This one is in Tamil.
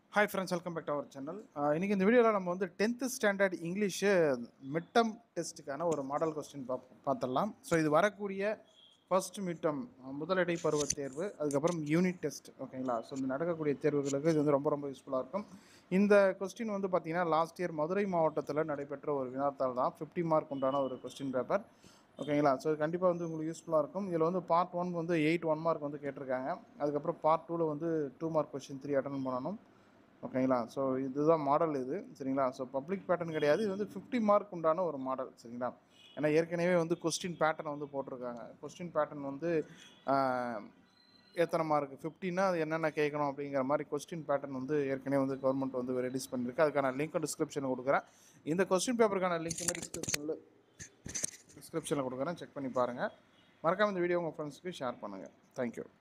Hi friends, welcome back to our channel. இன்னைக்கு இந்த வீடியோவில் நம்ம வந்து 10th ஸ்டாண்டர்ட் இங்கிலீஷு மிட்டம் டெஸ்ட்டுக்கான ஒரு மாடல் கொஸ்டின் பார்த்துடலாம். ஸோ இது வரக்கூடிய ஃபர்ஸ்ட் மிட்டம் முதலடை பருவத் தேர்வு, அதுக்கப்புறம் யூனிட் டெஸ்ட், ஓகேங்களா? ஸோ இந்த நடக்கக்கூடிய தேர்வுகளுக்கு இது வந்து ரொம்ப ரொம்ப யூஸ்ஃபுல்லாக இருக்கும். இந்த கொஸ்டின் வந்து பார்த்தீங்கன்னா லாஸ்ட் இயர் மதுரை மாவட்டத்தில் நடைபெற்ற ஒரு வினாத்தாள் தான். 50 மார்க் உண்டான ஒரு கொஸ்டின் பேப்பர், ஓகேங்களா? ஸோ கண்டிப்பாக வந்து உங்களுக்கு யூஸ்ஃபுல்லாக இருக்கும். இதில் வந்து பார்ட் 1 வந்து 8 1 மார்க் வந்து கேட்டிருக்காங்க. அதுக்கப்புறம் பார்ட் 2ல் வந்து 2 மார்க் கொஸ்டின் 3 அட்டன் பண்ணணும், ஓகேங்களா? ஸோ இதுதான் மாடல் இது, சரிங்களா? ஸோ பப்ளிக் பேட்டர்ன் கிடையாது, இது வந்து 50 மார்க் உண்டான ஒரு மாடல், சரிங்களா? ஏன்னா ஏற்கனவே வந்து கொஸ்டின் பேட்டர்ன் வந்து போட்டிருக்காங்க. கொஸ்டின் பேட்டர்ன் வந்து எத்தனை மார்க் 50னா அது என்னென்ன கேட்கணும் அப்படிங்கிற மாதிரி கொஸ்டின் பேட்டர்ன் வந்து ஏற்கனவே வந்து கவர்மெண்ட் வந்து ரெடியூஸ் பண்ணியிருக்கு. அதுக்கான லிங்க் டிஸ்கிரிப்ஷனில் கொடுக்குறேன். இந்த கொஸ்டின் பேப்பருக்கான லிங்க் டிஸ்கிரிப்ஷனில் கொடுக்குறேன், செக் பண்ணி பாருங்கள். மறக்காமல் இந்த வீடியோ உங்கள் ஃப்ரெண்ட்ஸுக்கு ஷேர் பண்ணுங்கள். தேங்க்யூ.